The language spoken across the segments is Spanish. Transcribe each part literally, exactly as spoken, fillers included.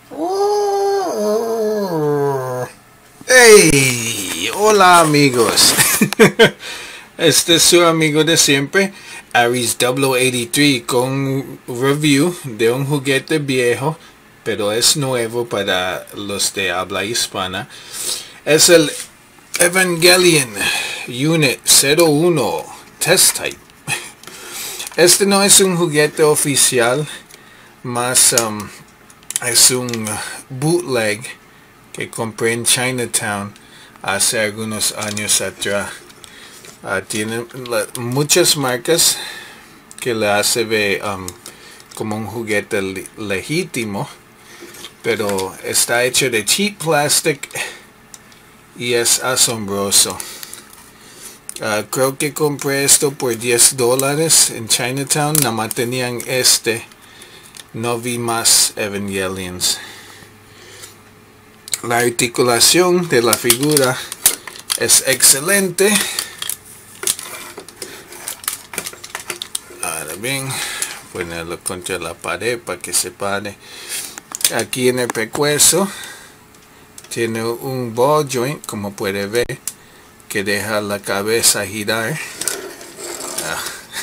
Oh. Hey, hola amigos. Este es su amigo de siempre, Aries double oh eighty-three, con un review de un juguete viejo, pero es nuevo para los de habla hispana. Es el Evangelion Unit cero uno Test Type. Este no es un juguete oficial, más um, es un bootleg que compré en Chinatown hace algunos años atrás. Uh, tiene la, muchas marcas que le hace ver um, como un juguete le legítimo, pero está hecho de cheap plastic y es asombroso. Uh, creo que compré esto por diez dólares en Chinatown. Nada más tenían este, no vi más Evangelions. La articulación de la figura es excelente. Ahora bien, ponerlo contra la pared para que se pare. Aquí en el pescuezo tiene un ball joint, como puede ver, que deja la cabeza girar. Ah.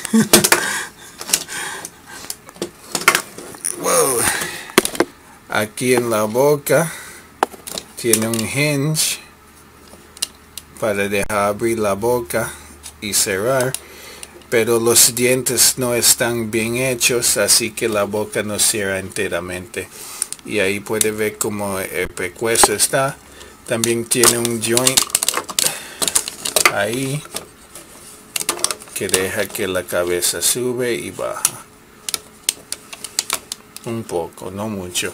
Wow. Aquí en la boca tiene un hinge para dejar abrir la boca y cerrar, pero los dientes no están bien hechos, así que la boca no cierra enteramente. Y ahí puede ver como el pescuezo está. También tiene un joint ahí que deja que la cabeza sube y baja un poco, no mucho.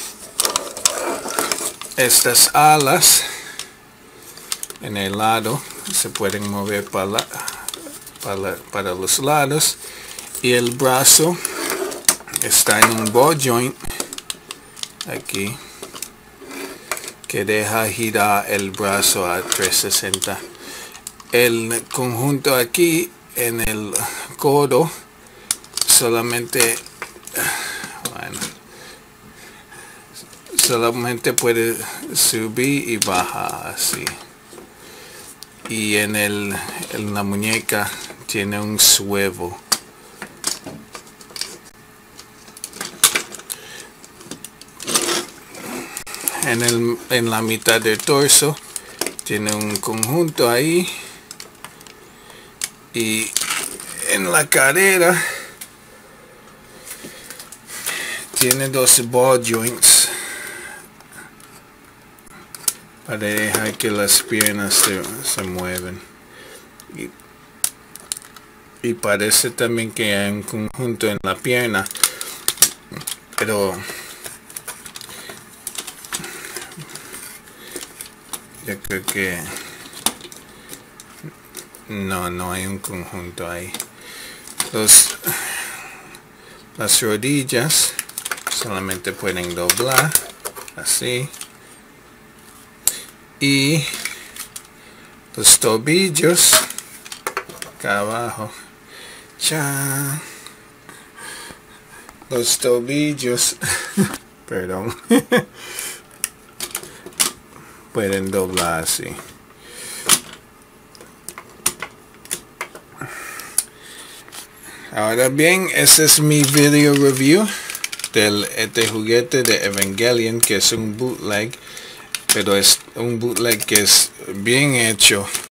Estas alas en el lado se pueden mover para, la, para, para los lados, y el brazo está en un ball joint aquí que deja girar el brazo a trescientos sesenta. El conjunto aquí en el codo solamente bueno, solamente puede subir y bajar así, y en el en la muñeca tiene un swivel. En, el, en la mitad del torso tiene un conjunto ahí, y en la cadera tiene dos ball joints para dejar que las piernas se, se mueven, y, y parece también que hay un conjunto en la pierna, pero yo creo que no, no hay un conjunto ahí. Los, las rodillas solamente pueden doblar así, y los tobillos acá abajo, ¡chan! Los tobillos perdón pueden doblar así. Ahora bien, ese es mi video review del este juguete de Evangelion, que es un bootleg, pero es un bootleg que es bien hecho.